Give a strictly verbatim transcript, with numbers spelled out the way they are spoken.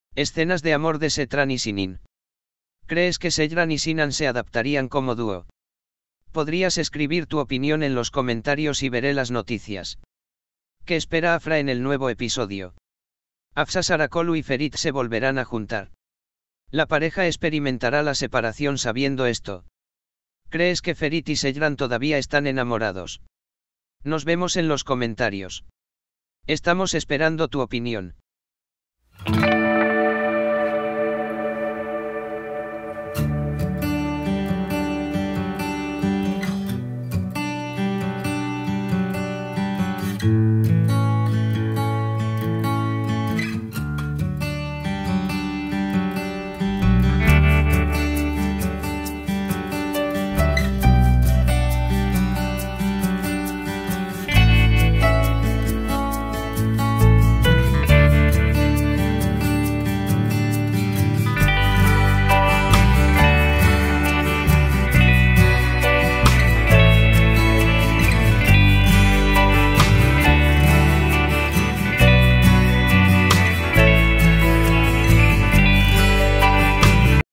Escenas de amor de Setran y Sinin. ¿Crees que Sejran y Sinan se adaptarían como dúo? Podrías escribir tu opinión en los comentarios y veré las noticias. ¿Qué espera Afra en el nuevo episodio? Afsa Sarakolu y Ferit se volverán a juntar. La pareja experimentará la separación sabiendo esto. ¿Crees que Ferit y Sejran todavía están enamorados? Nos vemos en los comentarios. Estamos esperando tu opinión.